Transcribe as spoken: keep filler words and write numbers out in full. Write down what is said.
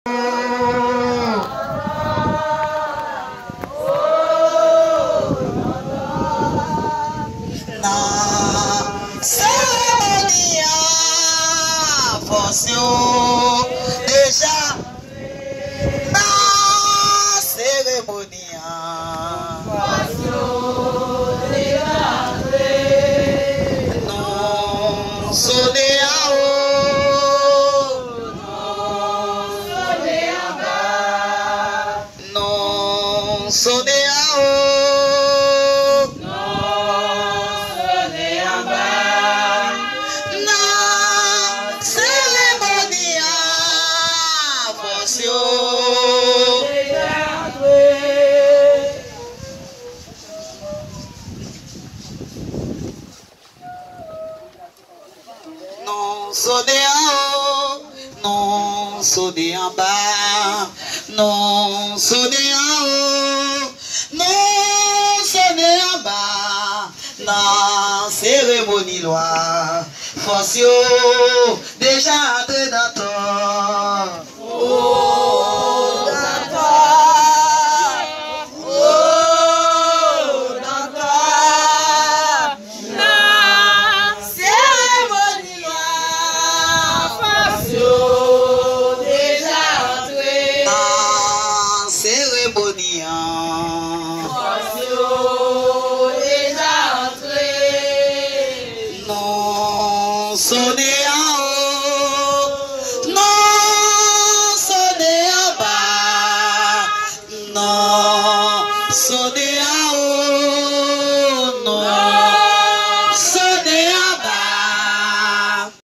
Déjà na cérémonie non sonné à haut non sonné à haut non sonné en haut, non sonné en bas, non sonné en haut, non sonné en bas, non cérémonie loi, force déjà entré dans ton